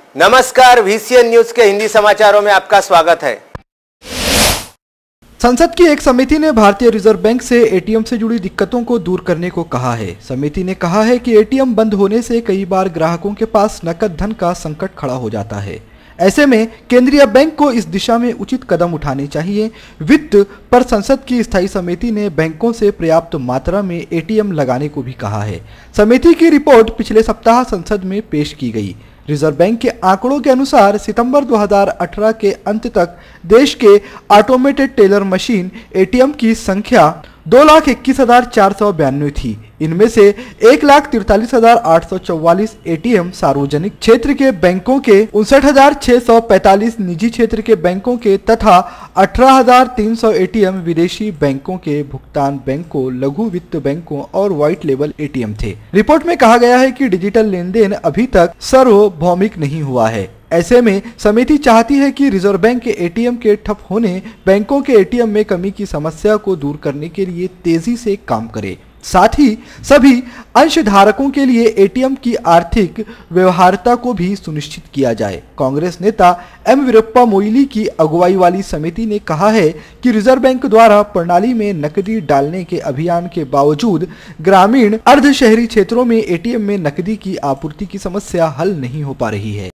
नमस्कार, VCN news के हिंदी समाचारों में आपका स्वागत है। संसद की एक समिति ने भारतीय रिजर्व बैंक से एटीएम से जुड़ी दिक्कतों को दूर करने को कहा है। समिति ने कहा है कि एटीएम बंद होने से कई बार ग्राहकों के पास नकद धन का संकट खड़ा हो जाता है। ऐसे में केंद्रीय बैंक को इस दिशा में उचित कदम उठाने चाहिए। वित्त पर संसद की स्थायी समिति ने बैंकों से पर्याप्त मात्रा में एटीएम लगाने को भी कहा है। समिति की रिपोर्ट पिछले सप्ताह संसद में पेश की गई। रिजर्व बैंक के आंकड़ों के अनुसार सितंबर 2018 के अंत तक देश के ऑटोमेटेड टेलर मशीन एटीएम की संख्या 2,21,492 थी। इनमें से 1,43,844 एटीएम सार्वजनिक क्षेत्र के बैंकों के, 59,645 निजी क्षेत्र के बैंकों के तथा 18,300 एटीएम विदेशी बैंकों के, भुगतान बैंकों, लघु वित्त बैंकों और व्हाइट लेबल एटीएम थे। रिपोर्ट में कहा गया है कि डिजिटल लेन देन अभी तक सार्वभौमिक नहीं हुआ है। ऐसे में समिति चाहती है कि रिजर्व बैंक के एटीएम के ठप होने बैंकों के एटीएम में कमी की समस्या को दूर करने के लिए तेजी से काम करे। साथ ही सभी अंशधारकों के लिए एटीएम की आर्थिक व्यवहार्यता को भी सुनिश्चित किया जाए। कांग्रेस नेता एम वीरप्पा मोइली की अगुवाई वाली समिति ने कहा है कि रिजर्व बैंक द्वारा प्रणाली में नकदी डालने के अभियान के बावजूद ग्रामीण अर्ध शहरी क्षेत्रों में एटीएम में नकदी की आपूर्ति की समस्या हल नहीं हो पा रही है।